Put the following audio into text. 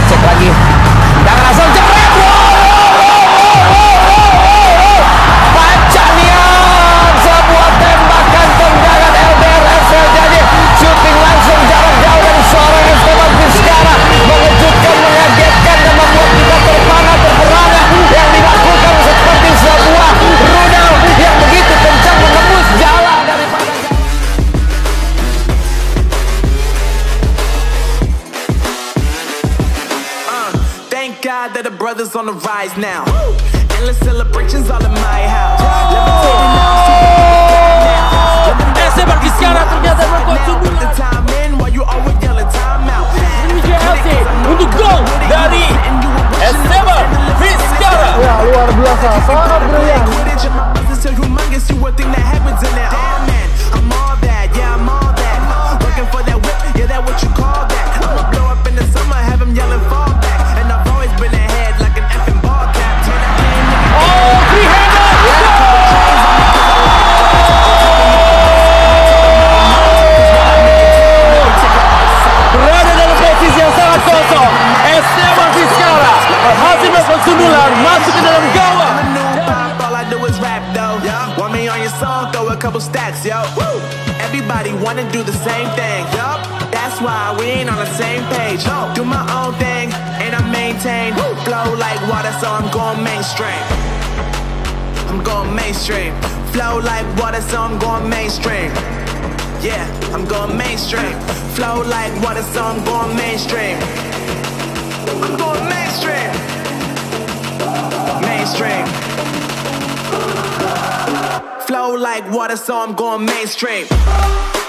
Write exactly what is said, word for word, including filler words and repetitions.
cek lagi. Dan langsung jepret. Pacanian, sebuah tembakan tendangan L D R F C jadi shooting langsung jarak jauh dari seorang Esteban Vizcarra, mengejutkan, mengagetkan dan membuat kita terpana terperangah yang dilakukan seperti sebuah rudal yang begitu kencang menembus jalan daripada uh, thank God that the brothers on the rise now. Endless celebrations all in my house. Esteban Vizcarra ternyata membuat sundulan untuk gol dari Esteban Vizcarra. Ya, luar biasa, sangat brilian. Esteban Vizcarra berhasil melakukan sundulan masuk ke dalam gawang. Everybody wanna do the same thing. That's why we ain't on the same page. Do my own thing and I maintain. Flow like water, so I'm going mainstream. I'm going mainstream. Flow like water, so I'm going mainstream. Yeah, I'm going mainstream. Flow like water, so I'm going mainstream. I'm going mainstream. Mainstream. Flow like water, so I'm going mainstream.